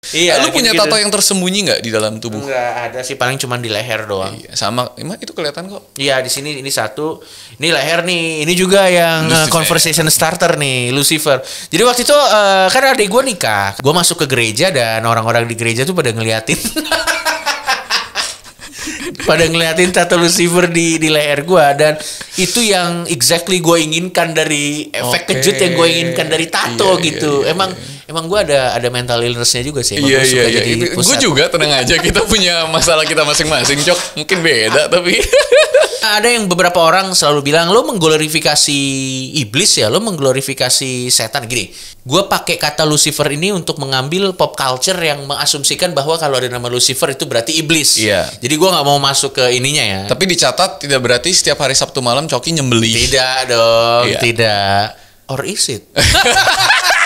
Iya, Lu punya gitu-gitu. tato yang tersembunyi nggak di dalam tubuh? Enggak ada sih, paling cuma di leher doang. Iya, sama, emang itu kelihatan kok. Iya, di sini ini satu, ini leher nih, ini juga yang Lucifer. conversation starter nih, Lucifer. Jadi waktu itu kan adik gue nikah, gue masuk ke gereja dan orang-orang di gereja tuh pada ngeliatin, pada ngeliatin tato Lucifer di leher gue, dan itu yang exactly gue inginkan dari efek Oke. kejut yang gue inginkan dari tato Iya, gitu. iya, Emang gue ada mental illness-nya juga sih. Emang Iya gua suka iya iya. jadi Gue pusat. juga tenang aja, kita punya masalah kita masing-masing, Cok. Mungkin beda tapi. Ada yang beberapa orang selalu bilang lo mengglorifikasi iblis ya, lo mengglorifikasi setan gini. Gue pakai kata Lucifer ini untuk mengambil pop culture yang mengasumsikan bahwa kalau ada nama Lucifer itu berarti iblis. Iya. Jadi gue nggak mau masuk ke ininya ya. Tapi dicatat tidak berarti setiap hari Sabtu malam Coki nyembeli. Tidak dong, Iya. tidak. Or is it?